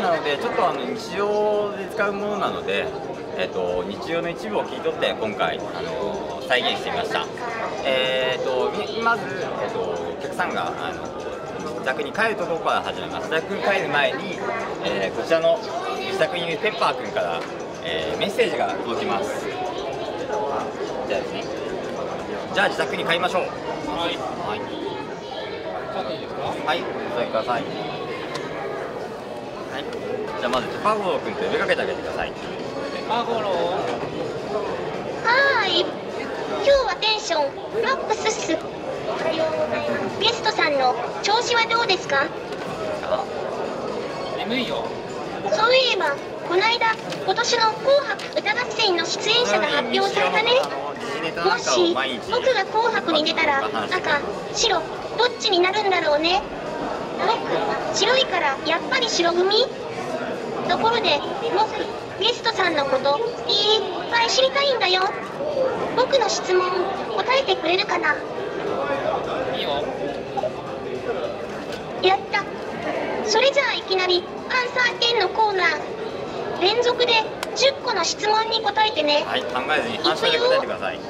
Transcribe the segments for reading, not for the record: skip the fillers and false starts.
なのでちょっと日常で使うものなので、日常の一部を切り取って今回再現してみました。まず、お客さんが自宅に帰るところから始めます。自宅に帰る前に、こちらの自宅にいるペッパーくんから、メッセージが届きます。じゃあですね、じゃあ自宅に帰りましょう。はい、はい、はい、お座りください。はい、じゃあまずペッパーゴローくんと呼びかけてあげてください。ペッパーゴロー。 はーい、今日はテンションマックスっす。ゲストさんの調子はどうですか？ 眠いよ。 そういえばこの間今年の紅白歌合戦の出演者が発表されたね。もし僕が紅白に出たら赤、白、どっちになるんだろうね。僕、白いからやっぱり白組？ところで僕、ゲストさんのこといっぱい知りたいんだよ。僕の質問答えてくれるかな？ いいよ。 やった。それじゃあいきなりアンサー10のコーナー、連続で10個の質問に答えてね。 はい、考えずに反射で答えてください。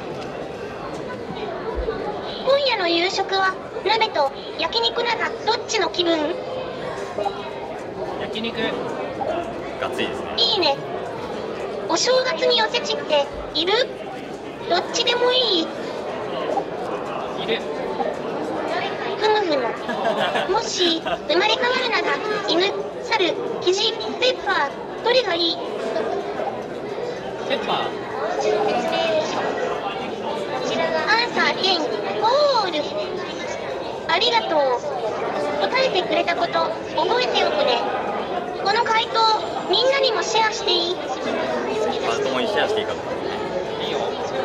今夜の夕食は鍋と焼肉ならどっちの気分？ 焼肉。がっつりですね。 いいね。お正月におせちっている？どっちでもいい？ いる。 ふむふむ。もし生まれ変わるなら犬、猿、キジ、ペッパー、どれがいい？ ペッパー。 アンサー10ゴール。ありがとう。答えてくれたこと覚えておくね。この回答みんなにもシェアしていい？ まともにシェアしていいかも。いいよ。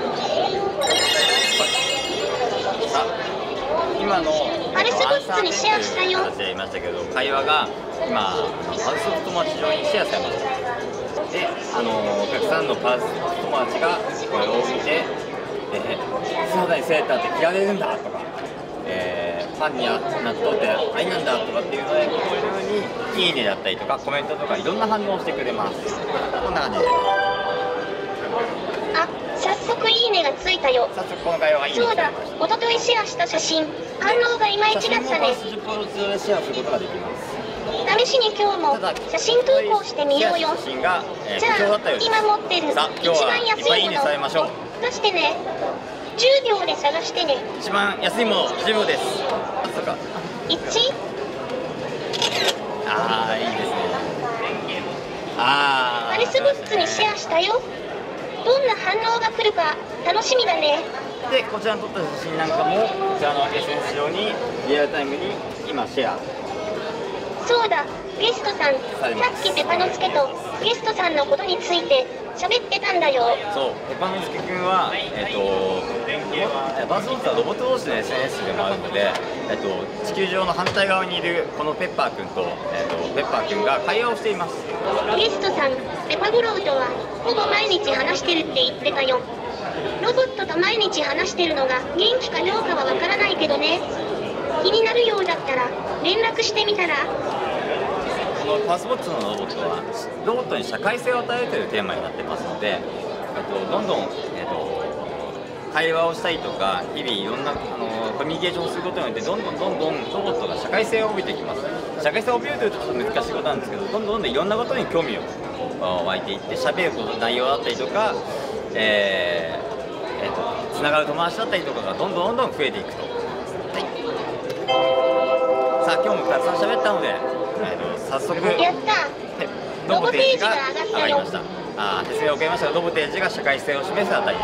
さあ、今のパルスグッズにシェアしたよ。 形で言いましたけど、会話が今パルス友達上にシェアされました。で、お客さんのパルス友達がこれを見て、素肌にセーターって着られるんだとか、パンに納豆ってありなんだとかっていうので、こういう風にいいねだったりとかコメントとかいろんな反応をしてくれます。こんな感じで。 あ、早速いいねがついたよ。 早速この会話がいいね。 そうだ、一昨日シェアした写真、反応がいまいちだったね。 写真もパルス10%でシェアすることができます。 試しに今日も写真投稿してみようよ。 写真が、 じゃあ今持ってる一番安いもの出してね。10秒で探してね。 一番安いもの10秒です。そうか。 1。 ああ、いいですね。 パルスグッズにシェアしたよ。どんな反応が来るか楽しみだね。 で、こちらに撮った写真なんかもこちらの SNS 上にリアルタイムに今シェア。 そうだ、ゲストさん、さっきペパノスケとゲストさんのことについて喋ってたんだよ。 そう、ペパノスケ君はバズボットはロボット同士の SNS でもあるので、地球上の反対側にいるこのペッパー君と、ペッパー君が会話をしています。 ゲストさん、ペパゴロウとはほぼ毎日話してるって言ってたよ。ロボットと毎日話してるのが元気かどうかはわからないけどね。気になるようだったら連絡してみたら。 このパスボットのロボットはロボットに社会性を与えているテーマになってますので、どんどん、会話をしたりとか日々いろんなコミュニケーションをすることによってどんどんロボットが社会性を帯びてきます。社会性を帯びるというとちょっと難しいことなんですけど、どんどんいろんなことに興味を湧いていって喋る内容だったりとか、つながる友達だったりとかがどんどん増えていくと。はい、さあ今日もたくさん喋ったので、早速やった。 ロボテージが上がりました。説明を受けましたが、ロボテージが社会性を示す値です。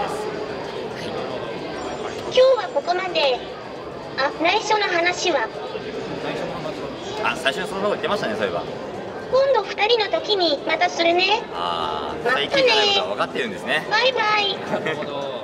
今日はここまで。内緒の話は最初にそのこと言ってましたね、そういえば。 今度2人の時にまたするね。 最近じゃないことは分かってるんですね。 バイバイ。 なるほど。